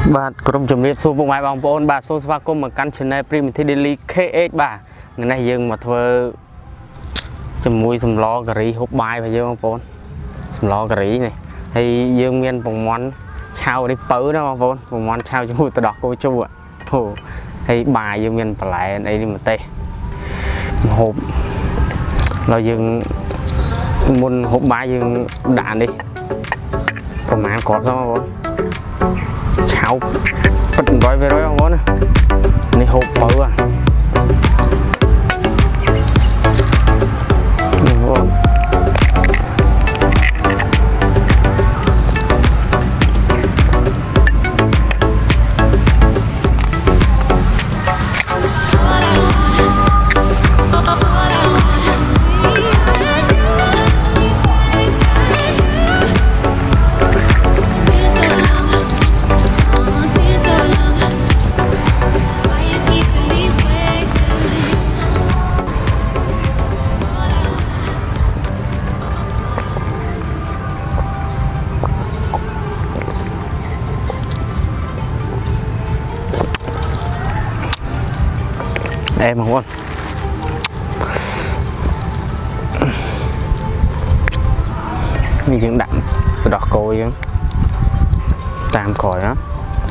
បាទក្រុមជំរាបសួរពុកម៉ែបងប្អូនបាទសូមស្វាគមន៍មកកាន់ Channel Primitive Daily KH បាទថ្ងៃនេះយើងមកធ្វើជាមួយសម្លការីហូបបាយរបស់យើងបងប្អូនសម្លការីនេះហើយយើងមានពងមាន់ឆៅនេះពៅណាបងប្អូនពងមាន់ឆៅជាមួយទឹកដោះគោជូរធូហើយបាយយើងមានបន្លែអីនេះម្ទេសម្ហូបแล้วយើងមុនហូបបាយយើងដាក់នេះប្រហែលគ្រាប់xongបងប្អូនឆៅពិត100%បងប្អូននេះហូបពៅបងប្អូនem không con mình dưỡng đậm đọt côi chứ tam khỏi đó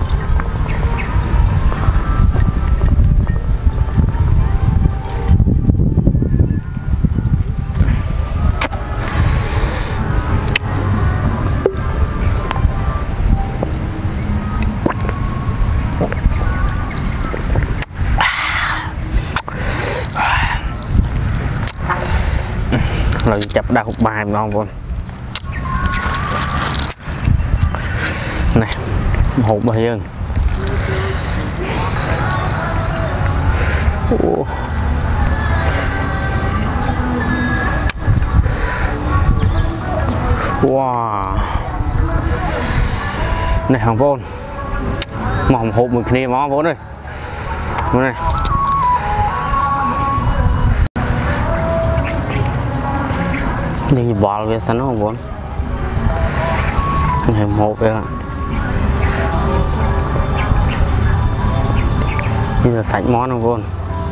rồi chập đau bài ngon luôn này hộp bao nhiêu wow này hàng vôn mỏng hộp một kia món vốn rồi này nhưng bò về sẵn không muốn này hộp vậy ạ bây giờ sạch món không luôn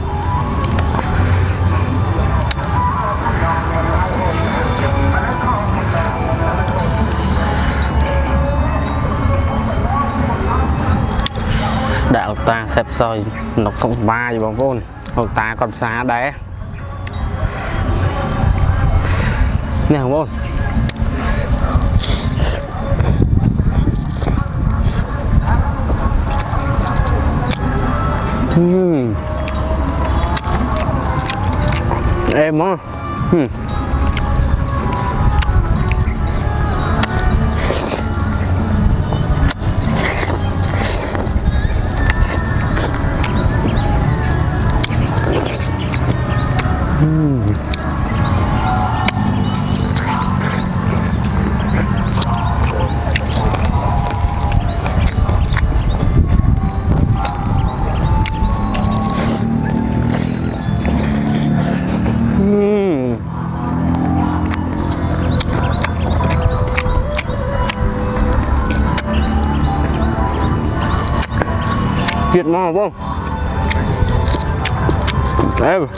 đạo ta xếp soi nọc sông ba gì bằng vốn hoặc ta còn xa đấy nè không ôn em á Chuyện ngon không? Em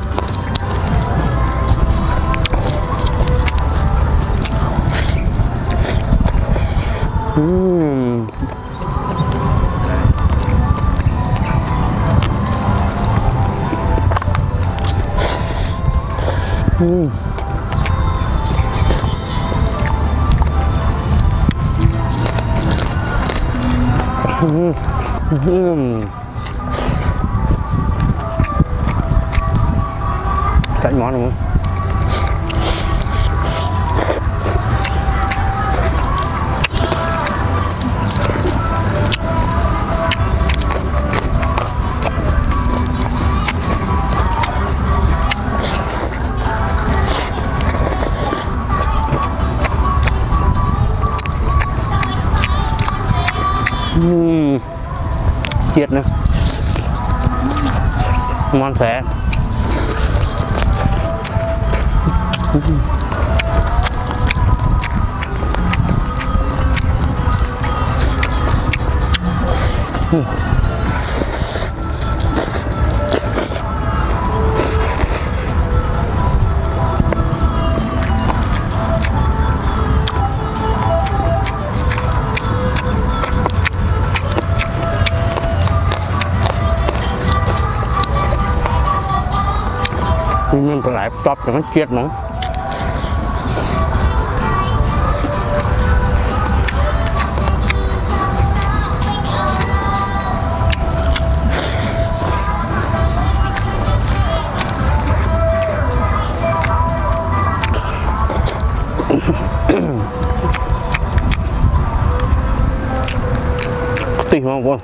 chạy món đúng không? Chiết nữa ngon xé มันเป็นหลายตอบแต่มันเกลียดมั้งตีหัวบน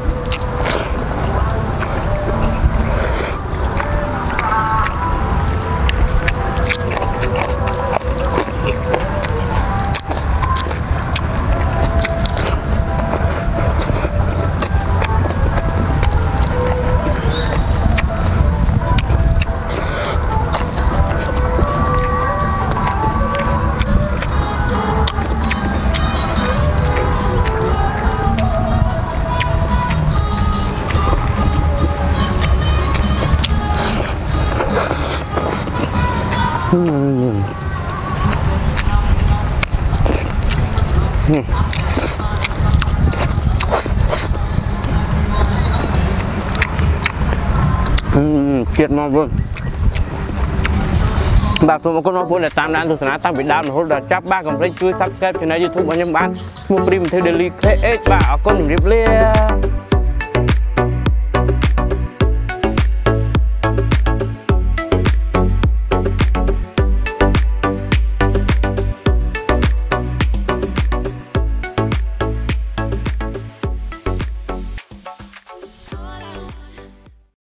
เกลียดมากเลยบางส่วนบางคนมาพูดแต่ตามนั้นศาสนาตั้งปิดดาวน์หัวจับบ้ากับเรื่องช่วยซับสไครป์ใน YouTube อันยังบ้านมุมริมเทเดลีเคเอชบ้าเอาก้นริบเลี้ย